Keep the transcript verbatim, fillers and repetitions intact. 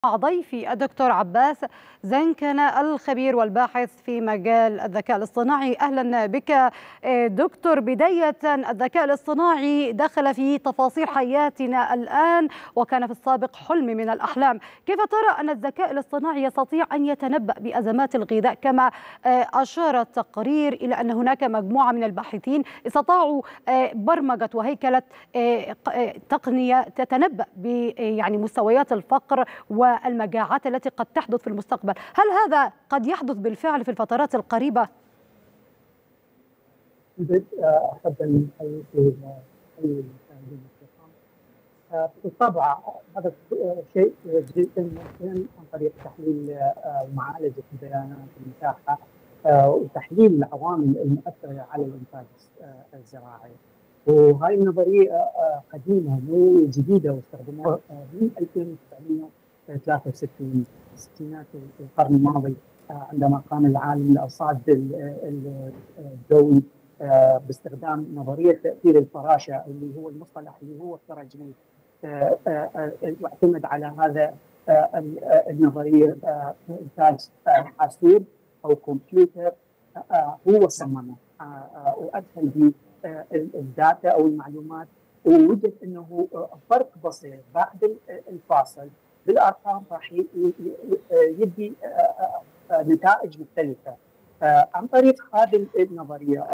مع ضيفي الدكتور عباس زنكنة الخبير والباحث في مجال الذكاء الاصطناعي. أهلا بك دكتور. بداية، الذكاء الاصطناعي دخل في تفاصيل حياتنا الآن وكان في السابق حلم من الأحلام. كيف ترى أن الذكاء الاصطناعي يستطيع أن يتنبأ بأزمات الغذاء، كما أشار التقرير إلى أن هناك مجموعة من الباحثين استطاعوا برمجة وهيكلة تقنية تتنبأ ب يعني مستويات الفقر والمجاعات التي قد تحدث في المستقبل؟ هل هذا قد يحدث بالفعل في الفترات القريبة؟ أحب أن أحييك المشاهدين الكرام. بالطبع هذا شيء جدا ممكن عن طريق تحليل ومعالجة البيانات المتاحة وتحليل العوامل المؤثرة على الإنتاج الزراعي. وهاي النظرية قديمة مو جديدة، واستخدموها من ألفين وتسعمئة وثلاثة وستين الستينات القرن الماضي، عندما قام العالم الأرصاد الجوي باستخدام نظرية تأثير الفراشة، اللي هو المصطلح اللي هو ترجمه يعتمد على هذا النظرية إنتاج حاسوب أو كمبيوتر هو صممه وأدخل به الداتا أو المعلومات، ووجد أنه فرق بسيط بعد الفاصل بالأرقام راح يدي نتائج مختلفة عن طريق هذه النظرية.